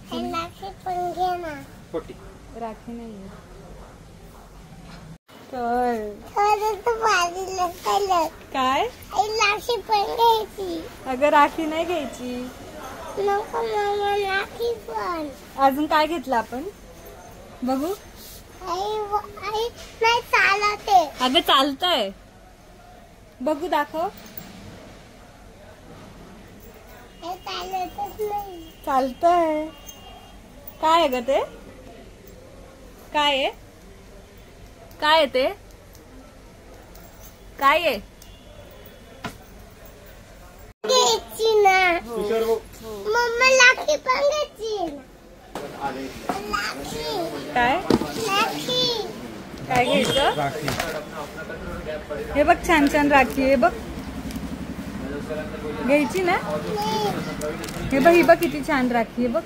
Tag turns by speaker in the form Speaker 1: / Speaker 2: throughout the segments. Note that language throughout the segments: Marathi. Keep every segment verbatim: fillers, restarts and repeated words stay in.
Speaker 1: राखी पण घे ना.
Speaker 2: खोटी
Speaker 3: राखी नाही काय
Speaker 1: राखी पण घ्यायची.
Speaker 3: अगं राखी नाही घ्यायची.
Speaker 1: नको मम्मा राखी पण.
Speaker 3: अजून काय घेतलं आपण बघू.
Speaker 1: आई आई नाही चालते.
Speaker 3: अगं चालतंय बघू दाखव.
Speaker 1: हे चालतच नाही.
Speaker 3: चालतंय. काय आहे ग ते. काय आहे काय आहे ते काय आहे.
Speaker 1: घ्यायची ना मम्मा राखी पण घ्यायची.
Speaker 3: काय
Speaker 1: राखी
Speaker 3: काय घ्यायचं. हे बघ छान छान राखी आहे बघ. घ्यायची ना. हे बघ ही बघ किती छान राखी आहे बघ.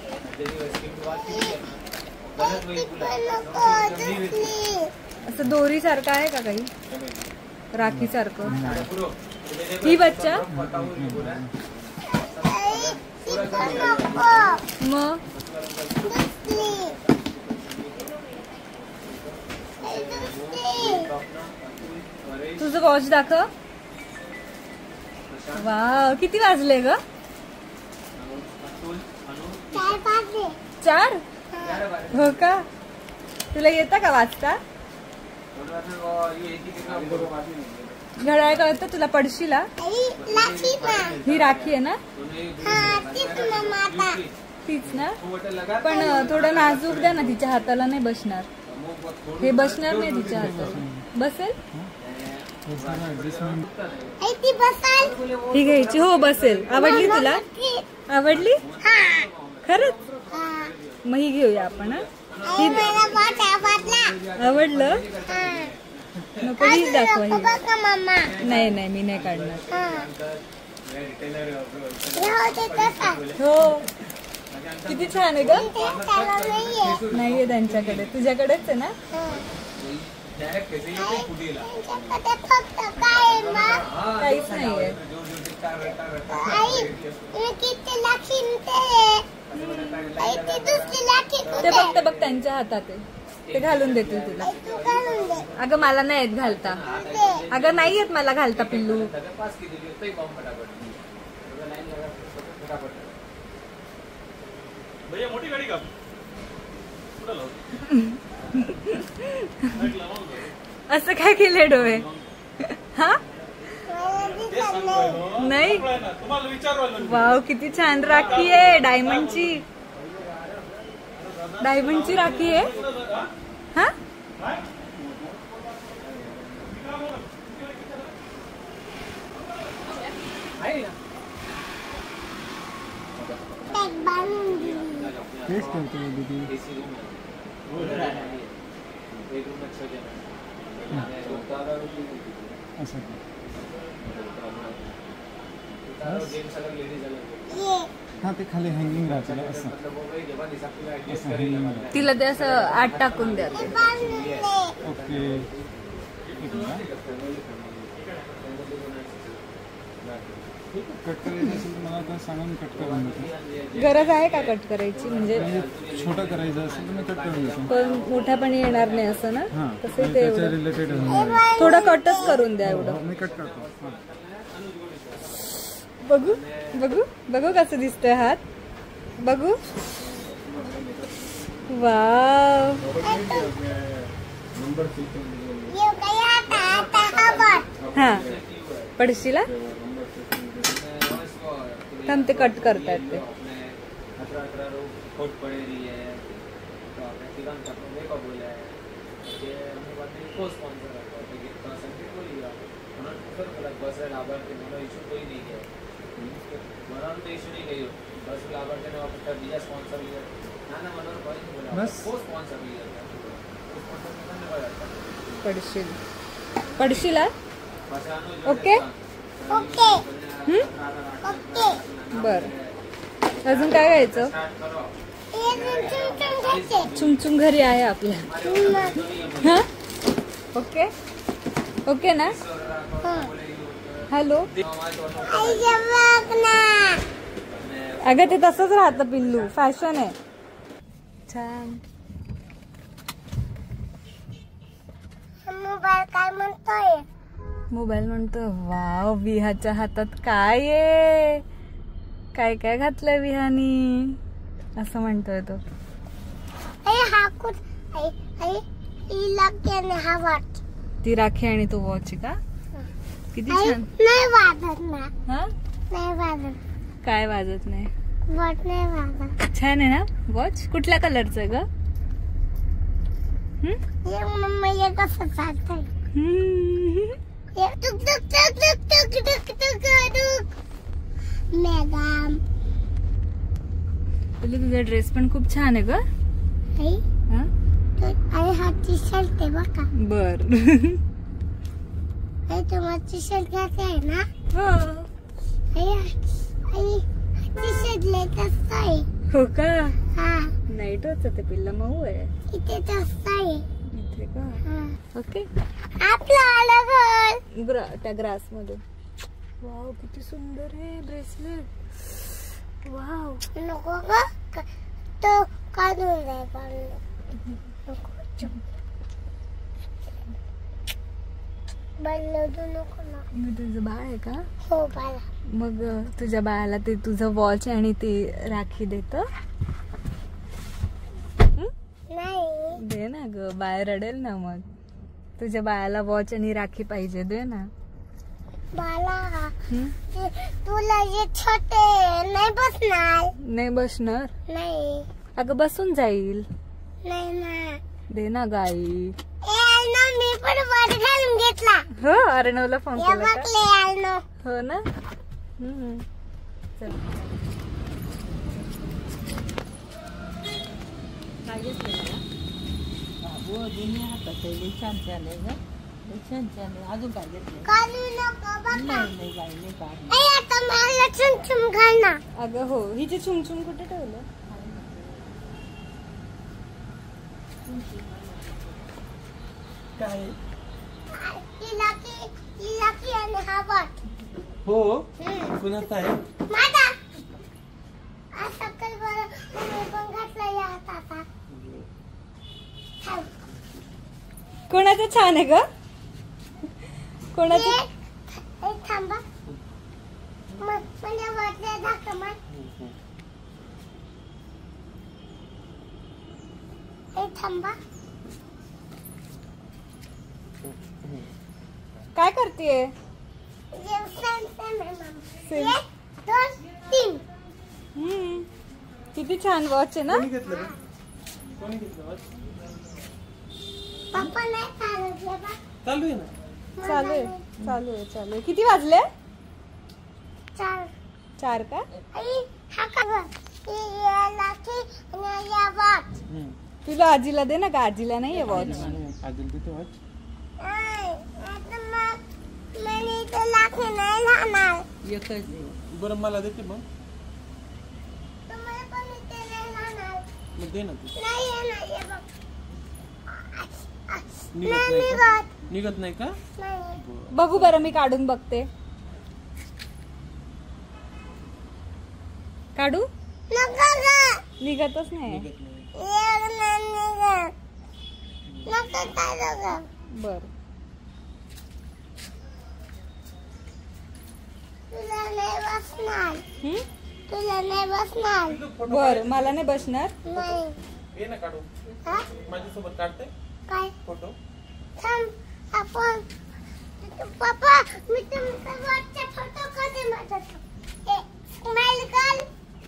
Speaker 3: असं दोरी सारखं आहे का काही राखी सारखं. ही बच्चा मग तुझं वॉच दाखव. वाव किती वाजले ग. चार हो का. तुला येतं का वाचता. घड्याळ कळतं तुला. पडशीला. ही राखी आहे ना. तीच ना. पण थोडं नाजूक द्या ना. तिच्या हाताला नाही बसणार. हे बसणार नाही तिच्या हाताला. बसेल ही घ्यायची. हो बसेल. आवडली तुला. आवडली खरंच. मग ही घेऊया आपण. आवडलं नको. हीच दाखवा. नाही नाही मी नाही काढणार. हो किती छान आहे ग. नाहीये त्यांच्याकडे. तुझ्याकडेच आहे ना. काहीच नाहीये. ते बघ बघ त्यांच्या हातात आहे. ते घालून देतील तुला. अगं मला नाही येत घालता. अगं नाही येत मला घालता पिल्लू.
Speaker 2: मोठी गाडी का.
Speaker 3: असं काय केलंय डोळे. हा नाही. वाव किती छान राखी आहे. डायमंडची डायमंडची राखी आहे. हा
Speaker 4: तेच करतो दीदी. असं हा ते खाली हँगिंग राहतं असं.
Speaker 3: तिला ते असं आत टाकून द्या.
Speaker 4: ओके कट करायचं असेल मला तर सांगा मी कट करून देतो.
Speaker 3: गरज आहे का कट करायची. म्हणजे
Speaker 4: छोटा करायचं असेल तर मी कट करून देतो.
Speaker 3: पण मोठा पण येणार नाही असं ना. तसं ते
Speaker 4: त्याच्या रिलेटेड
Speaker 3: थोडं कटच करून द्या. एवढं
Speaker 4: मी कट करतो.
Speaker 3: बघू बघू बघू कसं दिसतोय हात. बघू वाव. हा पडशीला. थांब ते कट करतायत ते. पडशील पडशीला. ओके
Speaker 1: ओके
Speaker 3: ओके बर. अजून काय घ्यायचं. चुमचुम घरी आहे आपल्या. हा ओके ओके ना. हॅलो अगं ते तसंच राहतं पिल्लू. फॅशन आहे. छान.
Speaker 1: मोबाईल काय म्हणतोय?
Speaker 3: मोबाईल म्हणतो वाव विहाच्या हातात काय आहे, काय काय घातलंय विहानी असं म्हणतोय तो.
Speaker 1: आई हा कुठ आई आई हिला केने हा वाट.
Speaker 3: ती राखी आणि तो वॉच का किती
Speaker 1: आई
Speaker 3: छान.
Speaker 1: नाही वाजत ना.
Speaker 3: हा
Speaker 1: नाही वाजत.
Speaker 3: काय वाजत नाही.
Speaker 1: वाट नाही वाजत.
Speaker 3: छान आहे ना वॉच. कुठल्या कलरचं आहे ग?
Speaker 1: ये मम्मा ये कसं चालतंय?
Speaker 3: हम्म.
Speaker 1: ये टुक टुक टुक टुक टुक टुक टुक टुक. मॅडम
Speaker 3: तुला तुझा ड्रेस पण खूप छान आहे ग.
Speaker 1: आई
Speaker 3: हा
Speaker 1: तो आई हा टी शर्ट आहे बघा.
Speaker 3: बर.
Speaker 1: आई तुम्हाला टी शर्ट घ्यायचं आहे ना?
Speaker 3: हो.
Speaker 1: आई आई टी शर्ट लेटेस्ट आहे.
Speaker 3: हो का?
Speaker 1: हा
Speaker 3: नाईट होत ते पिल्ला मऊ आहे
Speaker 1: इथे जास्त आहे.
Speaker 3: इथे का?
Speaker 1: हा
Speaker 3: ओके.
Speaker 1: आपलं आलं घर.
Speaker 3: ग्रा त्या ग्रास मध्ये. वाव किती सुंदर आहे ब्रेसलेट. वाव.
Speaker 1: नको ग क- तो काढून जाय काढून. बल्लू नको ना.
Speaker 3: मग तुझं बाळ आहे का?
Speaker 1: हो बाळा.
Speaker 3: मग तुझ्या बाळाला ते तुझं वॉच आणि ती राखी देत.
Speaker 1: नाही
Speaker 3: दे ना ग. बाळ रडेल ना मग. तुझ्या बाळाला वॉच आणि राखी पाहिजे. दे ना.
Speaker 1: बाळा
Speaker 3: हम्म?
Speaker 1: ते तुला जे छोटे नाही बसणार.
Speaker 3: नाही बसणार.
Speaker 1: नाही
Speaker 3: अगं बसून जाईल.
Speaker 1: नाही ना.
Speaker 3: दे ना गाई.
Speaker 1: ए आयनो मी पण वाट घालून घेतला.
Speaker 3: हो अर्णवला फोन
Speaker 1: हे
Speaker 3: केला का?
Speaker 1: बघले आयनो.
Speaker 3: हो ना. हम्म. चल. काय घेतलं मला?
Speaker 2: छान छान आहे ग. छान छान आहे. अजून काय घेतलं?
Speaker 1: काढू नको बघा.
Speaker 2: नाही नाही काही नाही काय.
Speaker 1: ए आता मला चुमचुम घाल ना.
Speaker 3: अगं हो. हिचे चुमचुम कुठे ठेवलं?
Speaker 2: काय
Speaker 1: तिला की तिला की आणि हा वाट.
Speaker 2: हो
Speaker 1: हम्म.
Speaker 2: कुणाचा आहे?
Speaker 1: माझा असं कर बरं. मी पण घातला या हाताचा. थांब.
Speaker 3: कोणाचं छान आहे ग? कोणाचं?
Speaker 1: ए, ए, थांबा. म- म्हणजे वरच्या झाका मार. ए, थांबा.
Speaker 3: काय करतेय?
Speaker 1: जे सेम सेम आहे मम्मा.
Speaker 3: सेम.
Speaker 1: एक, दोन, तीन.
Speaker 3: हम्म. किती छान वॉच आहे ना.
Speaker 2: कोणी घेतलं रे? कोणी घेतलं watch?
Speaker 1: पप्पा नाही चालत आहे बा.
Speaker 2: चालू आहे ना.
Speaker 3: चालू आहे चालू आहे चालू आहे. किती वाजले?
Speaker 1: चार.
Speaker 3: चार का?
Speaker 1: आई, हा का गं? ही या लाठी आणि या वाट.
Speaker 2: हम्म.
Speaker 3: तुला आजीला दे ना का? आजीला नाहीये वॉच.
Speaker 2: अजून तिथे watch?
Speaker 1: नाही, आता मग मला इथं लाठी नाही राहणार.
Speaker 2: एकच आहे. बरं मला देते मग.
Speaker 1: तुम्हाला पण इथे नाही राहणार.
Speaker 2: मग दे ना तू.
Speaker 1: नाही येणार, हे बघ.
Speaker 2: निघत
Speaker 1: नाही
Speaker 2: नाही का?
Speaker 1: निघत.
Speaker 2: निघत नाही का?
Speaker 1: नाही.
Speaker 3: बघू बरं मी काढून बघते. काढू?
Speaker 1: नको गं.
Speaker 3: निघतच नाही.
Speaker 2: निघत नाही.
Speaker 1: एक नाही निघत. नको काढू गं.
Speaker 3: बर.
Speaker 1: तुला नाही बसणार.
Speaker 3: हम्म?
Speaker 1: तुला नाही बसणार.
Speaker 3: बर मला नाही बसणार.
Speaker 1: नाही.
Speaker 2: ये ना काढू.
Speaker 1: हा?
Speaker 2: माझ्यासोबत काढते
Speaker 1: काय?
Speaker 2: फोटो.
Speaker 1: थांब आपण. पप्पा मी तुमचा वरचा फोटो कधी माझा ए स्माइल कर.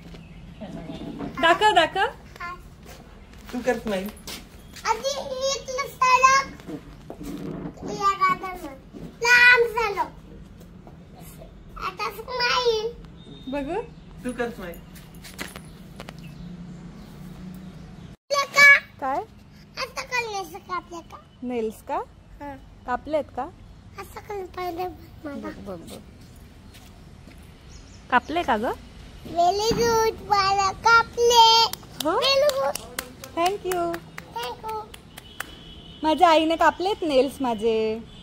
Speaker 3: दाखव दाखव.
Speaker 1: हा.
Speaker 2: तू करत नाही.
Speaker 1: आधी इथलं सडक या गार्डन लांब झालो. आता स्माइल.
Speaker 3: बघू.
Speaker 2: तू करत नाही.
Speaker 1: का
Speaker 3: काय?
Speaker 1: असं करण्याचं का आपल्या का?
Speaker 3: नेल्स का?
Speaker 1: हा.
Speaker 3: कापलेत का?
Speaker 1: असं कर पहिले मला.
Speaker 3: बघ बघ बघ. कापले का ग?
Speaker 1: वेली गुड मला कापले.
Speaker 3: हो.
Speaker 1: Very good.
Speaker 3: थँक्यू.
Speaker 1: थँक्यू.
Speaker 3: माझ्या आईने कापलेत नेल्स माझे.